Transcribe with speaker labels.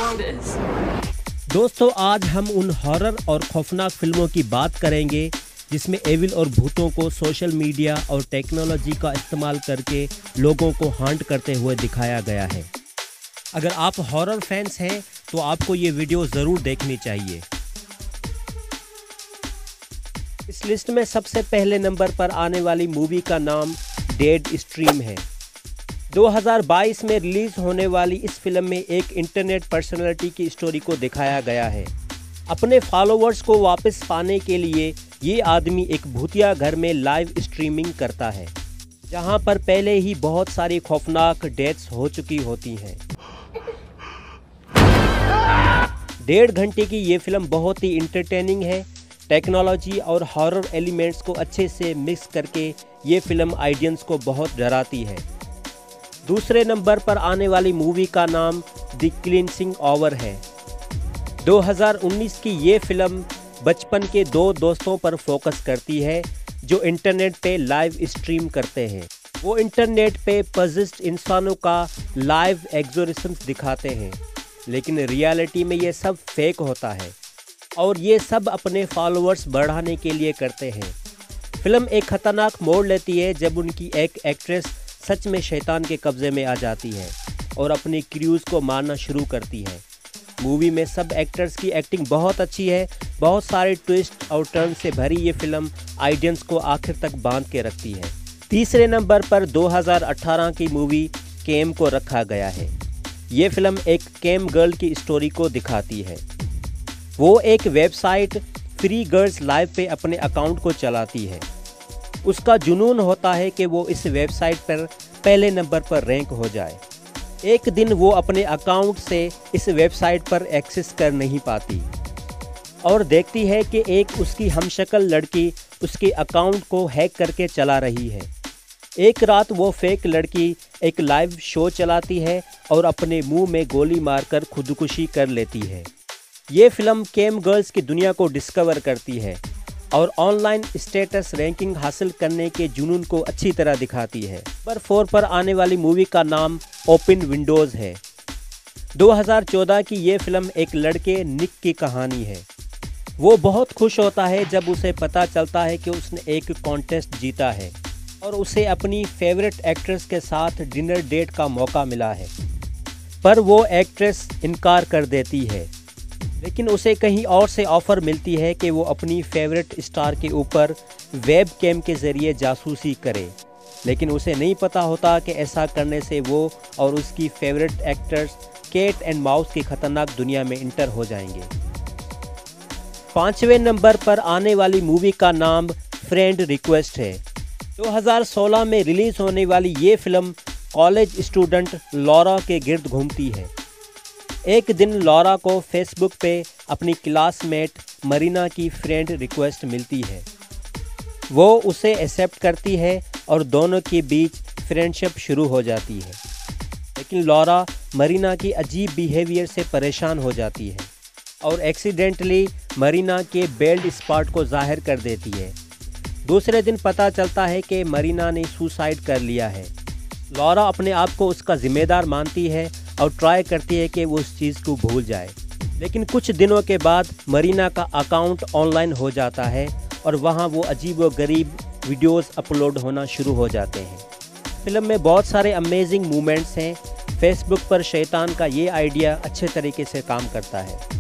Speaker 1: song is.
Speaker 2: दोस्तों, आज हम उन हॉरर और खौफनाक फिल्मों की बात करेंगे जिसमें एविल और भूतों को सोशल मीडिया और टेक्नोलॉजी का इस्तेमाल करके लोगों को हांट करते हुए दिखाया गया है। अगर आप हॉरर फैंस हैं तो आपको ये वीडियो ज़रूर देखनी चाहिए। इस लिस्ट में सबसे पहले नंबर पर आने वाली मूवी का नाम डेड स्ट्रीम है। 2022 में रिलीज़ होने वाली इस फिल्म में एक इंटरनेट पर्सनालिटी की स्टोरी को दिखाया गया है। अपने फॉलोअर्स को वापस पाने के लिए ये आदमी एक भूतिया घर में लाइव स्ट्रीमिंग करता है, जहां पर पहले ही बहुत सारी खौफनाक डेथ्स हो चुकी होती हैं। 1.5 घंटे की ये फिल्म बहुत ही इंटरटेनिंग है। टेक्नोलॉजी और हॉरर एलिमेंट्स को अच्छे से मिक्स करके ये फिल्म ऑडियंस को बहुत डराती है। दूसरे नंबर पर आने वाली मूवी का नाम द क्लींसिंग आवर है। 2019 की ये फिल्म बचपन के 2 दोस्तों पर फोकस करती है जो इंटरनेट पे लाइव स्ट्रीम करते हैं। वो इंटरनेट पे पॉजेस्ड इंसानों का लाइव एग्जोरिस्म्स दिखाते हैं, लेकिन रियलिटी में ये सब फेक होता है और ये सब अपने फॉलोअर्स बढ़ाने के लिए करते हैं। फिल्म एक खतरनाक मोड़ लेती है जब उनकी एक एक्ट्रेस सच में शैतान के कब्जे में आ जाती है और अपनी क्रूज को मारना शुरू करती है। मूवी में सब एक्टर्स की एक्टिंग बहुत अच्छी है। बहुत सारे ट्विस्ट और टर्न से भरी ये फिल्म ऑडियंस को आखिर तक बांध के रखती है। तीसरे नंबर पर 2018 की मूवी केम को रखा गया है। ये फिल्म एक केम गर्ल की स्टोरी को दिखाती है। वो एक वेबसाइट फ्री गर्ल्स लाइव पे अपने अकाउंट को चलाती है। उसका जुनून होता है कि वो इस वेबसाइट पर पहले नंबर पर रैंक हो जाए। एक दिन वो अपने अकाउंट से इस वेबसाइट पर एक्सेस कर नहीं पाती और देखती है कि एक उसकी हमशक्ल लड़की उसके अकाउंट को हैक करके चला रही है। एक रात वो फेक लड़की एक लाइव शो चलाती है और अपने मुंह में गोली मारकर खुदकुशी कर लेती है। ये फिल्म केम गर्ल्स की दुनिया को डिस्कवर करती है और ऑनलाइन स्टेटस रैंकिंग हासिल करने के जुनून को अच्छी तरह दिखाती है। नंबर 4 पर आने वाली मूवी का नाम ओपन विंडोज़ है। 2014 की ये फिल्म एक लड़के निक की कहानी है। वो बहुत खुश होता है जब उसे पता चलता है कि उसने एक कॉन्टेस्ट जीता है और उसे अपनी फेवरेट एक्ट्रेस के साथ डिनर डेट का मौका मिला है, पर वो एक्ट्रेस इनकार कर देती है। लेकिन उसे कहीं और से ऑफ़र मिलती है कि वो अपनी फेवरेट स्टार के ऊपर वेब कैम के ज़रिए जासूसी करे, लेकिन उसे नहीं पता होता कि ऐसा करने से वो और उसकी favourite actors cat and mouse की ख़तरनाक दुनिया में इंटर हो जाएंगे। 5वें नंबर पर आने वाली मूवी का नाम फ्रेंड रिक्वेस्ट है। 2016 में रिलीज़ होने वाली ये फिल्म कॉलेज स्टूडेंट लॉरा के गिर्द घूमती है। एक दिन लॉरा को फेसबुक पे अपनी क्लासमेट मरीना की फ्रेंड रिक्वेस्ट मिलती है। वो उसे एक्सेप्ट करती है और दोनों के बीच फ्रेंडशिप शुरू हो जाती है, लेकिन लॉरा मरीना की अजीब बिहेवियर से परेशान हो जाती है और एक्सीडेंटली मरीना के बेल्ड स्पॉट को जाहिर कर देती है। दूसरे दिन पता चलता है कि मरीना ने सुसाइड कर लिया है। लॉरा अपने आप को उसका ज़िम्मेदार मानती है और ट्राई करती है कि वो उस चीज़ को भूल जाए, लेकिन कुछ दिनों के बाद मरीना का अकाउंट ऑनलाइन हो जाता है और वहाँ वो अजीबोगरीब वीडियोस अपलोड होना शुरू हो जाते हैं। फिल्म में बहुत सारे अमेजिंग मोमेंट्स हैं। फेसबुक पर शैतान का ये आइडिया अच्छे तरीके से काम करता है।